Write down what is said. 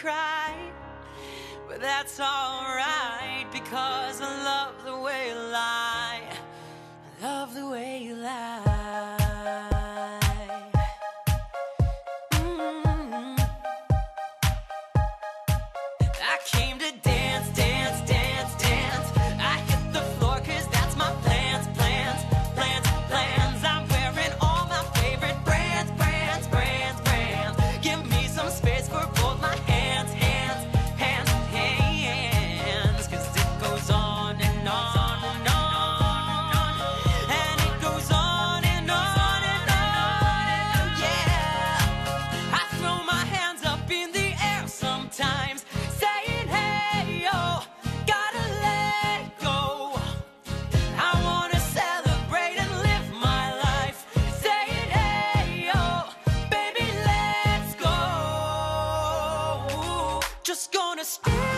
cry, but that's alright, because I love the way you lie. I love the way you lie. I came to dance, dance, dance, dance. I hit the floor 'cause that's my plans, plans, plans, plans. I'm wearing all my favorite brands, brands, brands, brands. Give me some space for both my hands, hands, hands, hands. 'Cause it goes on and on and on, and it goes on and on and on, yeah. I throw my hands up in the air sometimes, saying, hey, yo, gotta let go. I wanna celebrate and live my life, saying, hey, yo, baby, let's go. Just gonna stay